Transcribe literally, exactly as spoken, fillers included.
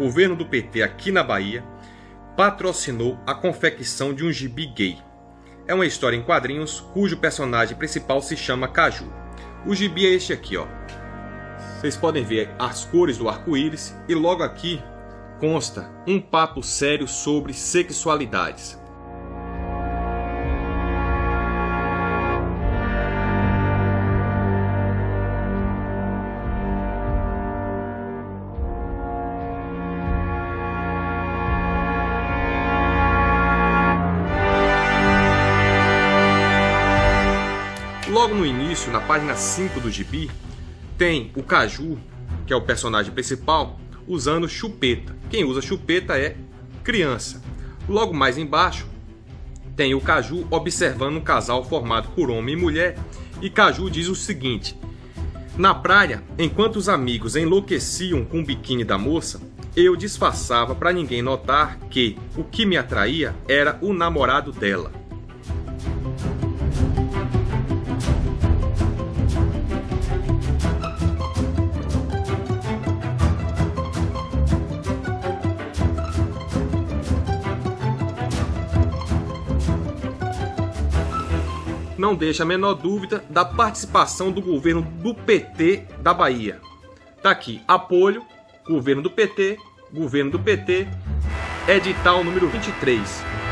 governo do P T aqui na Bahia patrocinou a confecção de um gibi gay. É uma história em quadrinhos cujo personagem principal se chama Caju. O gibi é este aqui, ó. Vocês podem ver as cores do arco-íris e logo aqui consta um papo sério sobre sexualidades. Logo no início, na página cinco do gibi, tem o Caju, que é o personagem principal, usando chupeta. Quem usa chupeta é criança. Logo mais embaixo, tem o Caju observando um casal formado por homem e mulher. E Caju diz o seguinte: na praia, enquanto os amigos enlouqueciam com o biquíni da moça, eu disfarçava para ninguém notar que o que me atraía era o namorado dela. Não deixa a menor dúvida da participação do governo do P T da Bahia. Tá aqui, apoio, governo do P T, governo do P T, edital número vinte e três.